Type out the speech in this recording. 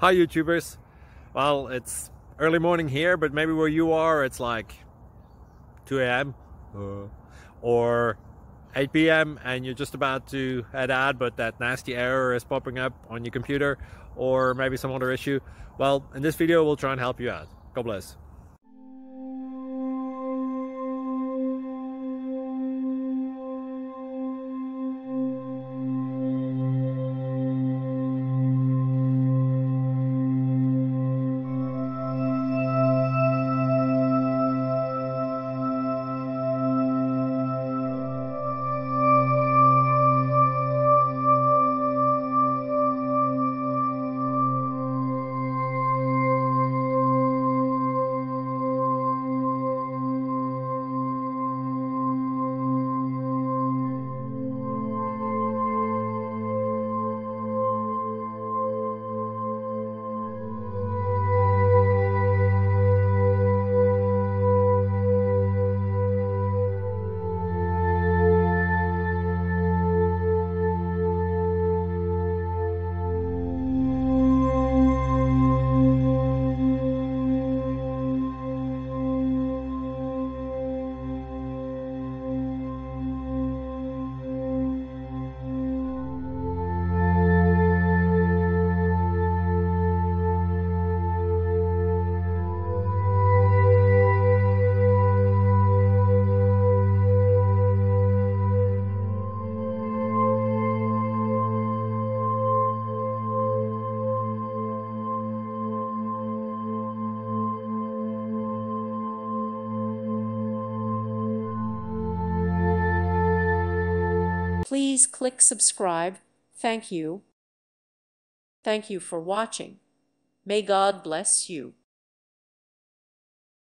Hi YouTubers. Well, it's early morning here, but maybe where you are it's like 2 a.m. Or 8 p.m. and you're just about to head out, but that nasty error is popping up on your computer, or maybe some other issue. Well, in this video we'll try and help you out. God bless. Please click subscribe. Thank you. Thank you for watching. May God bless you.